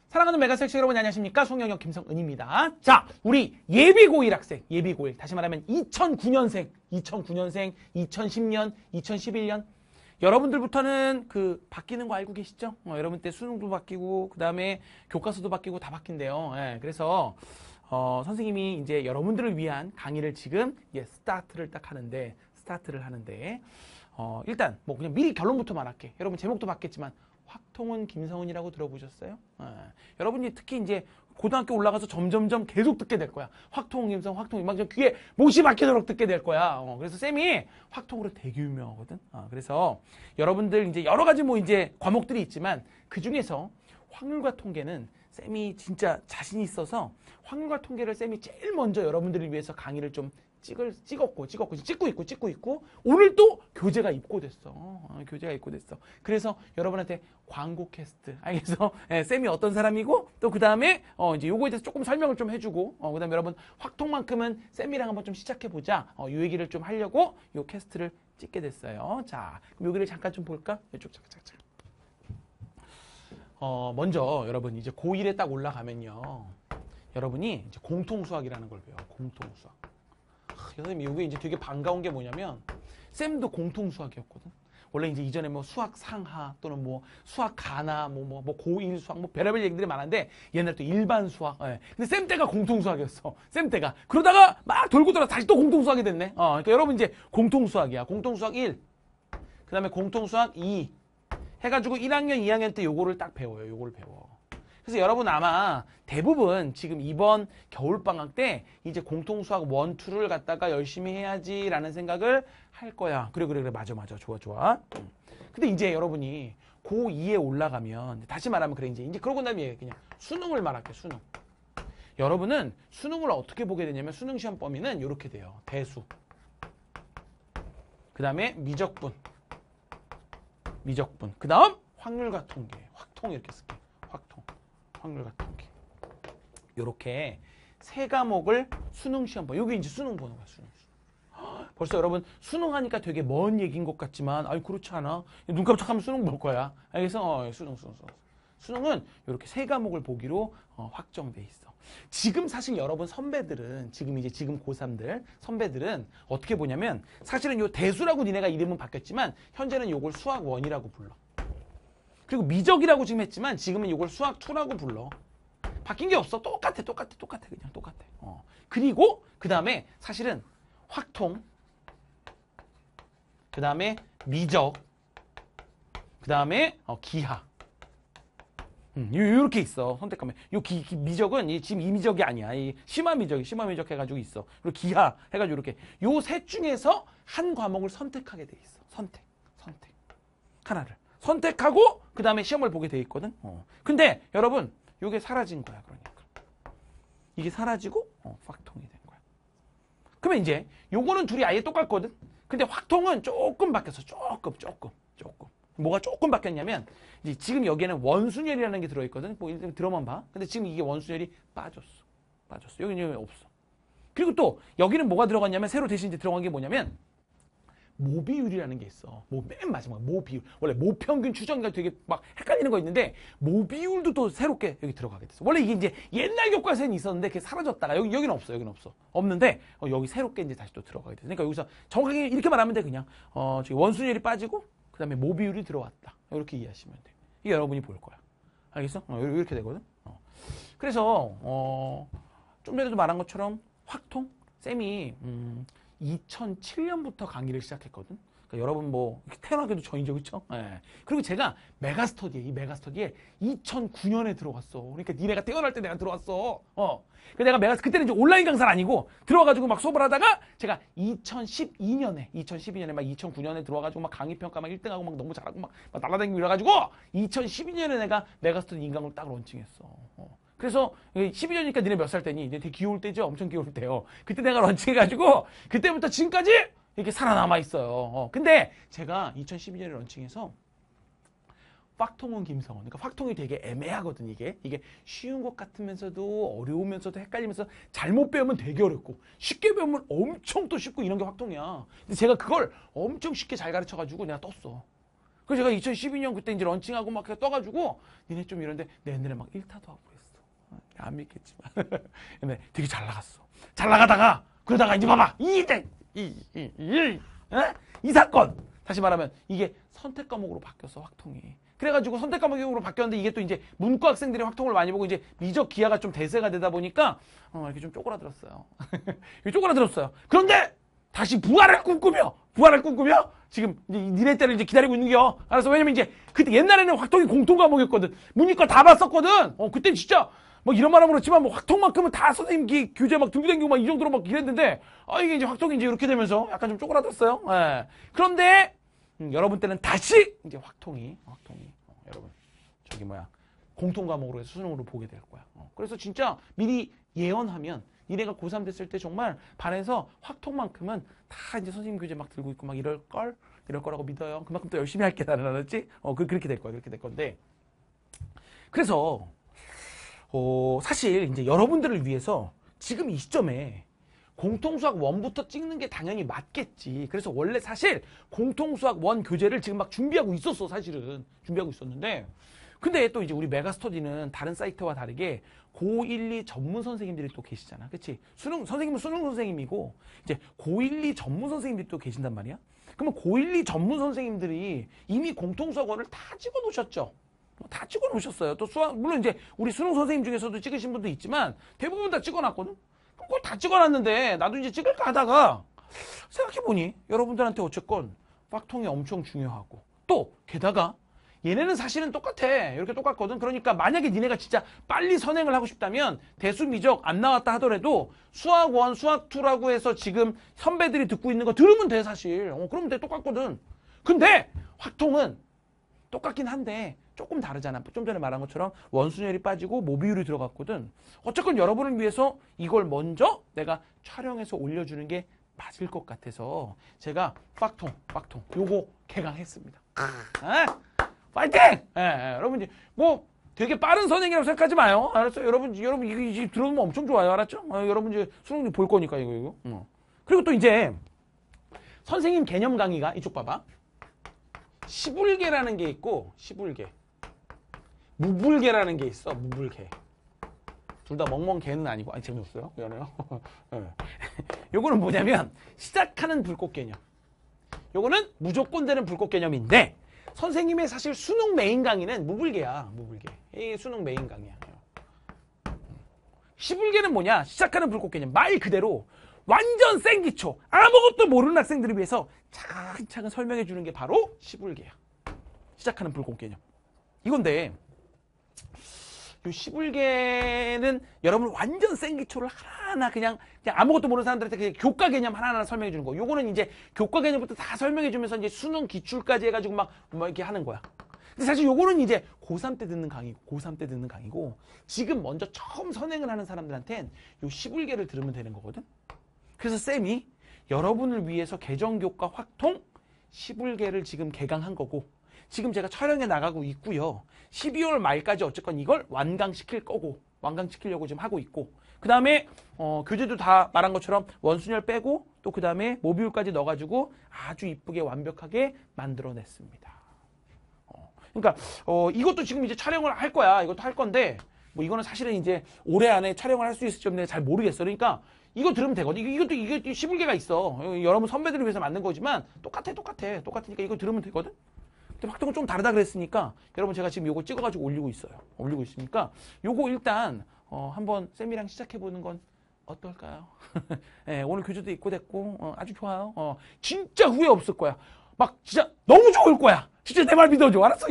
사랑하는 메가섹시 여러분 안녕하십니까? 송영혁 김성은입니다. 자, 우리 예비고1 학생, 예비고1 다시 말하면 2009년생, 2010년, 2011년 여러분들부터는 바뀌는 거 알고 계시죠? 여러분 때 수능도 바뀌고 그 다음에 교과서도 바뀌고 다 바뀐대요. 그래서 선생님이 이제 여러분들을 위한 강의를 지금 스타트를 하는데 일단 뭐 그냥 미리 결론부터 말할게. 여러분 제목도 봤겠지만 확통은 김성은이라고 들어보셨어요? 여러분이 특히 이제 고등학교 올라가서 점점점 계속 듣게 될 거야. 확통은 김성은, 확통은 막 귀에 못이 박히도록 듣게 될 거야. 그래서 쌤이 확통으로 되게 유명하거든. 그래서 여러분들 이제 여러 가지 뭐 이제 과목들이 있지만 그 중에서 확률과 통계는 쌤이 진짜 자신 있어서 확률과 통계를 쌤이 제일 먼저 여러분들을 위해서 강의를 좀 찍고 있고 오늘 또 교재가 입고됐어. 그래서 여러분한테 광고 캐스트. 알겠어? 쌤이 어떤 사람이고 또 그 다음에 이제 요거에 대해서 조금 설명을 좀 해주고 그 다음에 여러분 확통만큼은 쌤이랑 한번 좀 시작해보자. 요 얘기를 좀 하려고 요 캐스트를 찍게 됐어요. 자, 그럼 여기를 잠깐 좀 볼까? 이쪽 잠깐. 먼저 여러분 이제 고1에 딱 올라가면요. 여러분이 이제 공통수학이라는 걸 배워요. 공통수학. 선생님 이게 이제 되게 반가운 게 뭐냐면 쌤도 공통수학이었거든. 원래 이제 이전에 뭐 수학 상하 또는 뭐 수학 가나 뭐 고1 수학 뭐 별의별 얘기들이 많은데 옛날에 또 일반 수학. 근데 쌤 때가 공통수학이었어. 쌤 때가. 그러다가 막 돌고 돌아 다시 또 공통수학이 됐네. 그러니까 여러분 이제 공통수학이야. 공통수학 1. 그다음에 공통수학 2. 해가지고 1학년, 2학년 때 요거를 딱 배워요. 요거를 배워. 그래서 여러분 아마 대부분 지금 이번 겨울방학 때 이제 공통수학 1, 2를 갖다가 열심히 해야지라는 생각을 할 거야. 그래. 맞아. 좋아. 근데 이제 여러분이 고2에 올라가면 다시 말하면 그래 이제 그러고 나면 그냥 수능을 말할게. 수능. 여러분은 수능을 어떻게 보게 되냐면 수능 시험 범위는 이렇게 돼요. 대수. 그 다음에 미적분. 그 다음 확률과 통계. 확통 이렇게 쓸게. 확률과 통계. 요렇게 세 과목을 수능 시험 봐. 여기 이제 수능 보는 거야. 수능. 벌써 여러분 수능 하니까 되게 먼 얘기인 것 같지만 그렇지 않아. 눈 깜짝하면 수능 볼 거야. 그래서 수능은 이렇게 세 과목을 보기로 확정돼 있어. 지금 사실 여러분 선배들은 지금 고3들 선배들은 어떻게 보냐면 사실은 요 대수라고 니네가 이름은 바뀌었지만 현재는 요걸 수학 1이라고 불러. 그리고 미적이라고 지금 했지만 지금은 이걸 수학 2라고 불러. 바뀐 게 없어. 똑같아. 그냥 똑같아. 그리고 그 다음에 사실은 확통, 그 다음에 미적, 그 다음에 기하. 이렇게 있어. 선택하면. 미적은 지금 이 미적이 아니야. 이 심화 미적 해가지고 있어. 그리고 기하 해가지고 이렇게. 요 셋 중에서 한 과목을 선택하게 돼 있어. 선택. 하나를. 선택하고 그 다음에 시험을 보게 돼 있거든. 근데 여러분 이게 사라진 거야. 그러니까 이게 사라지고 확통이 된 거야. 그러면 이제 요거는 둘이 아예 똑같거든. 근데 확통은 조금 바뀌었어. 조금. 뭐가 조금 바뀌었냐면 이제 지금 여기에는 원순열이라는 게 들어있거든. 뭐 일단 들어만 봐. 근데 지금 이게 원순열이 빠졌어. 여기는 없어. 그리고 또 여기는 뭐가 들어갔냐면 새로 대신 이제 들어간 게 뭐냐면 모비율이라는 게 있어. 맨 마지막 모비율. 원래 모평균 추정인가 되게 막 헷갈리는 거 있는데 모비율도 또 새롭게 여기 들어가게 됐어. 원래 이게 이제 옛날 교과서에는 있었는데 그게 사라졌다가 여기는 없어. 없는데 여기 새롭게 이제 다시 또 들어가게 됐어. 그러니까 여기서 정확하게 이렇게 말하면 돼. 그냥 저기 원순열이 빠지고 그다음에 모비율이 들어왔다. 이렇게 이해하시면 돼. 이게 여러분이 볼 거야. 알겠어? 이렇게 되거든. 그래서 좀 전에도 말한 것처럼 확통 쌤이 2007년부터 강의를 시작했거든. 그러니까 여러분 뭐 태어나기도 전이죠, 그렇죠? 그리고 제가 이 메가스터디에 2009년에 들어갔어. 그러니까 니네가 태어날 때 내가 들어왔어. 그래서 내가 그때는 이제 온라인 강사는 아니고 들어가가지고 막 수업을 하다가 제가 2012년에 막 2009년에 들어와가지고 막 강의 평가 막 1등하고 막 너무 잘하고 막 날아다니고 이래가지고 2012년에 내가 메가스터디 인강을 딱 런칭했어. 그래서 12년이니까 니네 몇 살 때니? 이제 되게 귀여울 때죠? 엄청 귀여울 때요. 그때 내가 런칭해가지고 그때부터 지금까지 이렇게 살아남아 있어요. 근데 제가 2012년에 런칭해서 확통은 김성은. 그러니까 확통이 되게 애매하거든 이게 쉬운 것 같으면서도 어려우면서도 헷갈리면서 잘못 배우면 되게 어렵고 쉽게 배우면 엄청 또 쉽고 이런 게 확통이야. 근데 제가 그걸 엄청 쉽게 잘 가르쳐가지고 내가 떴어. 그래서 제가 2012년 그때 이제 런칭하고 막 떠가지고 니네 좀 이런데 내년에 막 1타도 하고 그랬어. 안 믿겠지만. 근데 되게 잘 나갔어. 잘 나가다가 그러다가 이제 봐봐 이 사건 다시 말하면 이게 선택 과목으로 바뀌었어 확통이. 그래가지고 선택 과목으로 바뀌었는데 이게 또 이제 문과 학생들이 확통을 많이 보고 이제 미적 기하가 좀 대세가 되다 보니까 이렇게 좀 쪼그라들었어요. 쪼그라들었어요. 그런데 다시 부활을 꿈꾸며 지금 이제 니네 때를 이제 기다리고 있는 게요. 알았어. 왜냐면 이제 그때 옛날에는 확통이 공통 과목이었거든. 문이과 다 봤었거든. 그때 진짜 뭐 이런 말 하면 그렇지만 뭐 확통만큼은 다 선생님 교재 막 들고 다니고 막 이 정도로 막 이랬는데 이게 이제 확통이 이제 이렇게 되면서 약간 좀 쪼그라들었어요. 예. 그런데 여러분 때는 다시 이제 확통이 여러분 저기 공통 과목으로 해서 수능으로 보게 될 거야. 그래서 진짜 미리 예언하면 니네가 고3 됐을 때 정말 반에서 확통만큼은 다 이제 선생님 교재 막 들고 있고 막 이럴 거라고 믿어요. 그만큼 또 열심히 할게 나는 알았지? 그렇게 될 거야. 그렇게 될 건데. 그래서 사실 이제 여러분들을 위해서 지금 이 시점에 공통수학 1부터 찍는 게 당연히 맞겠지. 그래서 원래 사실 공통수학 1 교재를 지금 막 준비하고 있었어. 사실은 준비하고 있었는데 근데 또 이제 우리 메가스터디는 다른 사이트와 다르게 고1, 2 전문 선생님들이 또 계시잖아. 그치? 선생님은 수능 선생님이고 이제 고1, 2 전문 선생님들이 또 계신단 말이야. 그러면 고1, 2 전문 선생님들이 이미 공통수학 1을 다 찍어 놓으셨죠. 다 찍어 놓으셨어요. 또 물론 이제 우리 수능 선생님 중에서도 찍으신 분도 있지만 대부분 다 찍어 놨거든. 그걸 다 찍어 놨는데 나도 이제 찍을까 하다가 생각해보니 여러분들한테 어쨌건 확통이 엄청 중요하고 또 게다가 얘네는 사실은 똑같아. 이렇게 똑같거든. 그러니까 만약에 니네가 진짜 빨리 선행을 하고 싶다면 대수미적 안 나왔다 하더라도 수학 1, 수학 2라고 해서 지금 선배들이 듣고 있는 거 들으면 돼 사실. 그러면 돼. 똑같거든. 근데 확통은 똑같긴 한데 조금 다르잖아. 좀 전에 말한 것처럼 원순열이 빠지고 모비율이 들어갔거든. 어쨌건 여러분을 위해서 이걸 먼저 내가 촬영해서 올려주는 게 맞을 것 같아서 제가 확통 요거 개강했습니다. 파이팅! 여러분 뭐 되게 빠른 선행이라고 생각하지 마요. 알았어요? 여러분 이거 들어보면 엄청 좋아요. 알았죠? 여러분 이제 수능 볼 거니까 이거. 그리고 또 이제 선생님 개념 강의가 이쪽 봐봐. 시불계라는 게 있고 시불계. 무불계라는 게 있어. 무불계. 둘 다 멍멍개는 아니고 재미없어요. 미안해요. 요거는 뭐냐면 시작하는 불꽃 개념. 요거는 무조건 되는 불꽃 개념인데 선생님의 사실 수능 메인 강의는 무불계야. 무불계. 이 수능 메인 강의야. 시불계는 뭐냐? 시작하는 불꽃 개념. 말 그대로 완전 생기초. 아무것도 모르는 학생들을 위해서 차근차근 설명해 주는 게 바로 시불계야. 시작하는 불꽃 개념. 이건데 이 시불계는 여러분 완전 생기초를 하나하나 그냥 아무것도 모르는 사람들한테 그냥 교과 개념 하나하나 설명해 주는 거. 요거는 이제 교과 개념부터 다 설명해 주면서 이제 수능 기출까지 해가지고 막 이렇게 하는 거야. 근데 사실 요거는 이제 고3 때 듣는 강의고 지금 먼저 처음 선행을 하는 사람들한텐 요 시불계를 들으면 되는 거거든. 그래서 쌤이 여러분을 위해서 개정교과 확통 시불계를 지금 개강한 거고 지금 제가 촬영에 나가고 있고요. 12월 말까지 어쨌건 이걸 완강시키려고 지금 하고 있고 그 다음에 교재도 다 말한 것처럼 원순열 빼고 또 그 다음에 모듈까지 넣어가지고 아주 이쁘게 완벽하게 만들어냈습니다. 그러니까 이것도 지금 이제 촬영을 할 거야. 이것도 할 건데 뭐 이거는 사실은 이제 올해 안에 촬영을 할 수 있을지 없는지 잘 모르겠어. 그러니까 이거 들으면 되거든. 이것도 시불계가 있어. 여러분 선배들을 위해서 만든 거지만 똑같으니까 이거 들으면 되거든. 근데 확통은 좀 다르다 그랬으니까 여러분 제가 지금 요거 찍어가지고 올리고 있으니까 요거 일단 한번 쌤이랑 시작해보는 건 어떨까요? 네, 오늘 교재도 입고 됐고 아주 좋아요. 진짜 후회 없을 거야. 막 진짜 너무 좋을 거야. 진짜 내 말 믿어줘. 알았어?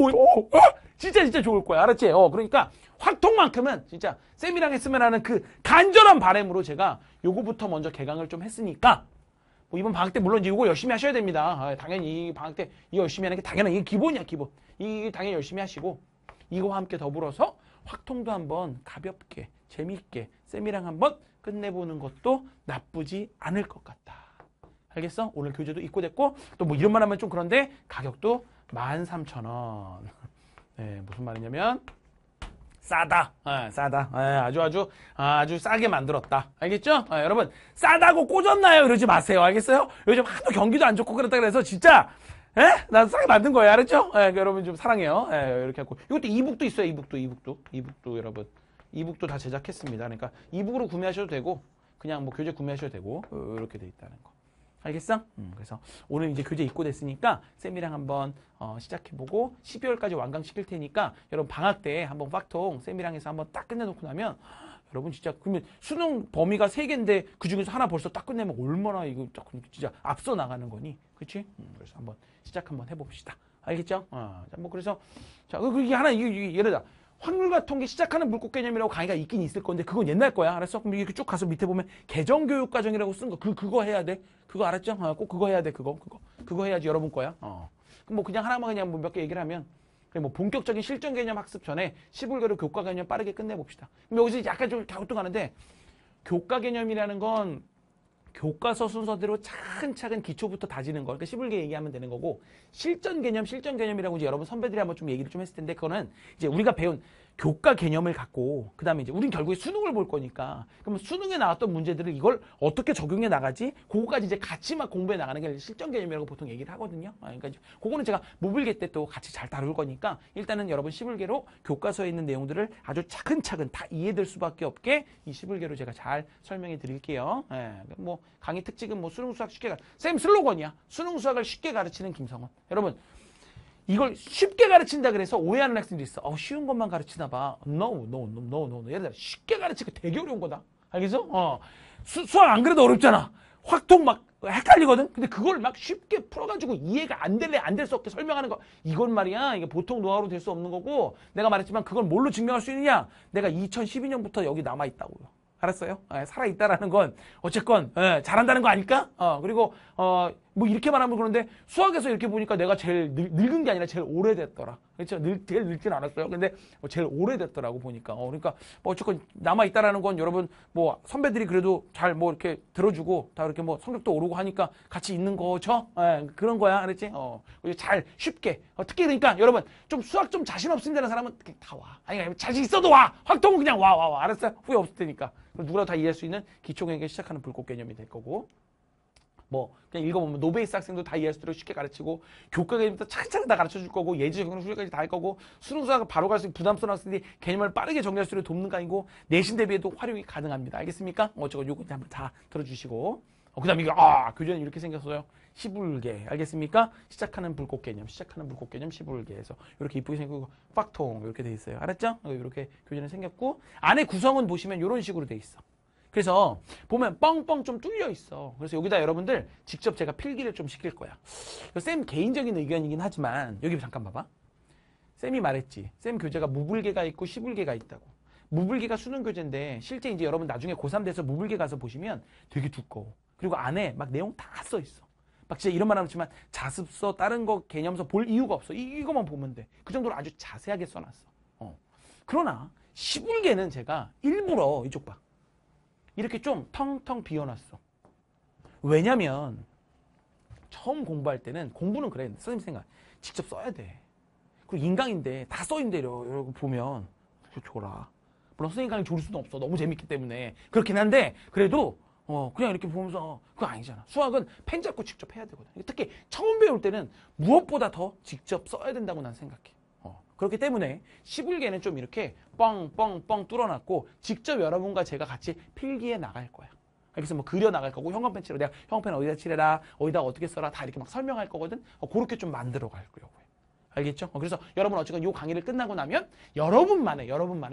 진짜 좋을 거야. 알았지? 그러니까 확통만큼은 진짜 쌤이랑 했으면 하는 그 간절한 바람으로 제가 요거부터 먼저 개강을 좀 했으니까 뭐 이번 방학 때 물론 이제 이거 열심히 하셔야 됩니다. 당연히 방학 때 이거 열심히 하는 게 당연한 이게 기본이야 기본. 이 당연히 열심히 하시고 이거와 함께 더불어서 확통도 한번 가볍게 재미있게 쌤이랑 한번 끝내보는 것도 나쁘지 않을 것 같다. 알겠어? 오늘 교재도 입고 됐고 또 뭐 이런 말 하면 좀 그런데 가격도 13,000원. 네, 무슨 말이냐면 싸다. 싸다. 아주 싸게 만들었다. 알겠죠? 여러분 싸다고 꽂았나요? 이러지 마세요. 알겠어요? 요즘 하도 경기도 안 좋고 그렇다 그래서 진짜 예? 나 싸게 만든 거예요. 알았죠? 예, 여러분 좀 사랑해요. 예, 이렇게 하고. 이것도 이북도 있어요. 이북도 여러분. 이북도 다 제작했습니다. 그러니까 이북으로 구매하셔도 되고, 그냥 뭐 교재 구매하셔도 되고, 이렇게 돼 있다는 거. 알겠어? 그래서 오늘 이제 교재 입고됐으니까 쌤이랑 한번 시작해보고 12월까지 완강시킬 테니까 여러분 방학 때 한번 팍통 쌤이랑 해서 한번 딱 끝내놓고 나면 여러분 진짜 그러면 수능 범위가 3개인데 그중에서 하나 벌써 딱 끝내면 얼마나 이거 진짜 앞서 나가는 거니? 그렇지? 그래서 한번 시작 한번 해봅시다. 알겠죠? 자, 뭐 그래서 자, 그게 하나 이게 예를 들어 확률과 통계 시작하는 물고 개념이라고 강의가 있긴 있을 건데 그건 옛날 거야. 알았어? 그럼 이렇게 쭉 가서 밑에 보면 개정교육과정이라고 쓴 거 그거 해야 돼. 그거 알았죠? 꼭 그거 해야 돼. 그거 해야지 여러분 거야. 그럼 뭐 그냥 하나만 그냥 뭐 몇 개 얘기를 하면 뭐 본격적인 실전 개념 학습 전에 시불교로 교과 개념 빠르게 끝내봅시다. 그럼 여기서 약간 좀 갸우뚱하는데 교과 개념이라는 건 교과서 순서대로 차근차근 기초부터 다지는 거. 그러니까 시불계 얘기하면 되는 거고 실전 개념이라고 이제 여러분 선배들이 한번 좀 얘기를 좀 했을 텐데 그거는 이제 우리가 배운 교과 개념을 갖고 그다음에 이제 우린 결국에 수능을 볼 거니까 그러면 수능에 나왔던 문제들을 이걸 어떻게 적용해 나가지? 그거까지 이제 같이 막 공부해 나가는 게 실전 개념이라고 보통 얘기를 하거든요. 그러니까 그거는 제가 무불계 때 또 같이 잘 다룰 거니까 일단은 여러분 시불계로 교과서에 있는 내용들을 아주 차근차근 다 이해될 수밖에 없게 이 시불계로 제가 잘 설명해 드릴게요. 뭐 강의 특징은 뭐 수능 수학 쉽게 쌤 슬로건이야. 수능 수학을 쉽게 가르치는 김성원. 여러분 이걸 쉽게 가르친다 그래서 오해하는 학생들이 있어. 쉬운 것만 가르치나 봐. No. 예를 들어 쉽게 가르치고 되게 어려운 거다. 알겠어? 수학 안 그래도 어렵잖아. 확통 막 헷갈리거든. 근데 그걸 막 쉽게 풀어가지고 이해가 안 될 수 없게 설명하는 거. 이건 말이야. 이게 보통 노하우로 될 수 없는 거고 내가 말했지만 그걸 뭘로 증명할 수 있느냐? 내가 2012년부터 여기 남아 있다고요. 알았어요? 살아있다라는 건 어쨌건 잘한다는 거 아닐까? 그리고 뭐 이렇게 말하면 그런데 수학에서 이렇게 보니까 내가 제일 늙은 게 아니라 제일 오래됐더라. 그렇죠? 제일 늙진 않았어요. 근데 제일 오래됐더라고 보니까. 그러니까 뭐 어쨌건 남아있다라는 건 여러분 뭐 선배들이 그래도 잘 뭐 이렇게 들어주고 다 이렇게 뭐 성적도 오르고 하니까 같이 있는 거죠? 그런 거야. 알았지? 잘 쉽게. 특히 그러니까 여러분 좀 수학 좀 자신 없습니다라는 사람은 그냥 다 와. 아니 자신 있어도 와. 확통은 그냥 와. 알았어요? 후회 없을 테니까. 누구라도 다 이해할 수 있는 기초경영에 시작하는 불꽃 개념이 될 거고 뭐 그냥 읽어보면 노베이스 학생도 다 이해할 수 있도록 쉽게 가르치고 교과 개념부터 차근차근 다 가르쳐줄 거고 예지 적용 수료까지 다 할 거고 수능 수학을 바로 갈 수 있는 부담스러운 학생들이 개념을 빠르게 정리할 수 있도록 돕는 거 아니고 내신 대비에도 활용이 가능합니다. 알겠습니까? 어쩌고 요거 한번 다 들어주시고 그 다음에 이거 교재는 이렇게 생겼어요. 시불계 알겠습니까? 시작하는 불꽃 개념 시불계에서 이렇게 이쁘게 생기고 팍통 이렇게 돼 있어요. 알았죠? 이렇게 교재는 생겼고 안에 구성은 보시면 이런 식으로 돼 있어. 그래서 보면 뻥뻥 좀 뚫려 있어. 그래서 여기다 여러분들 직접 제가 필기를 좀 시킬 거야. 쌤 개인적인 의견이긴 하지만 여기 잠깐 봐봐. 쌤이 말했지. 쌤 교재가 무불계가 있고 시불계가 있다고. 무불계가 수능 교재인데 실제 이제 여러분 나중에 고3 돼서 무불계 가서 보시면 되게 두꺼워. 그리고 안에 막 내용 다 써 있어. 막 진짜 이런 말 하지만 자습서 다른 거 개념서 볼 이유가 없어. 이거만 보면 돼. 그 정도로 아주 자세하게 써놨어. 그러나 시불계는 제가 일부러 이쪽 봐. 이렇게 좀 텅텅 비워놨어. 왜냐면 처음 공부할 때는 공부는 그래. 선생님 생각 직접 써야 돼. 그리고 인강인데 다 써있는데 이러고 보면 줘라. 물론 선생님 강의 조릴 수는 없어. 너무 재밌기 때문에. 그렇긴 한데 그래도 그냥 이렇게 보면서 그거 아니잖아. 수학은 펜 잡고 직접 해야 되거든. 특히 처음 배울 때는 무엇보다 더 직접 써야 된다고 난 생각해. 그렇기 때문에 시불계는 좀 이렇게 뻥뻥뻥 뚫어놨고 직접 여러분과 제가 같이 필기해 나갈 거야. 그래서 뭐 그려 나갈 거고 형광펜 칠해. 내가 형광펜 어디다 칠해라, 어디다 어떻게 써라 다 이렇게 막 설명할 거거든. 그렇게 좀 만들어 갈 거고요. 알겠죠? 그래서 여러분 어쨌건 이 강의를 끝나고 나면 여러분만의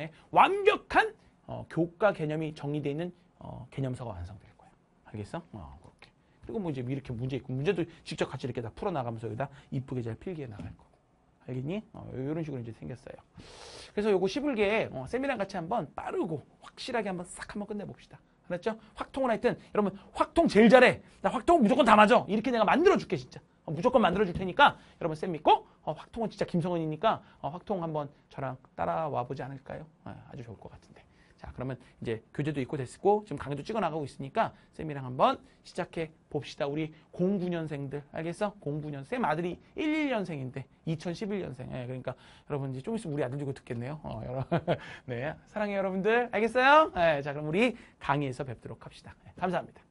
완벽한 교과 개념이 정리되어 있는 개념서가 완성될 거야. 알겠어? 그렇게. 그리고 뭐 이제 이렇게 문제 있고 문제도 직접 같이 이렇게 다 풀어 나가면서 여기다 이쁘게 잘 필기해 나갈 거. 알겠니? 이런 식으로 이제 생겼어요. 그래서 요거 시불계 쌤이랑 같이 한번 빠르고 확실하게 한번 싹 한번 끝내봅시다. 알았죠? 확통은 하여튼 여러분 확통 제일 잘해. 나 확통 무조건 다 맞아. 이렇게 내가 만들어줄게 진짜. 무조건 만들어줄 테니까 여러분 쌤 믿고 확통은 진짜 김성은이니까 확통 한번 저랑 따라와 보지 않을까요? 아주 좋을 것 같은데. 자, 그러면 이제 교재도 있고 됐고 지금 강의도 찍어 나가고 있으니까 쌤이랑 한번 시작해 봅시다. 우리 09년생들 알겠어? 09년 쌤 아들이 11년생인데 2011년생. 그러니까 여러분 이제 좀 있으면 우리 아들 주고 듣겠네요. 네, 사랑해요 여러분들. 알겠어요? 자, 그럼 우리 강의에서 뵙도록 합시다. 감사합니다.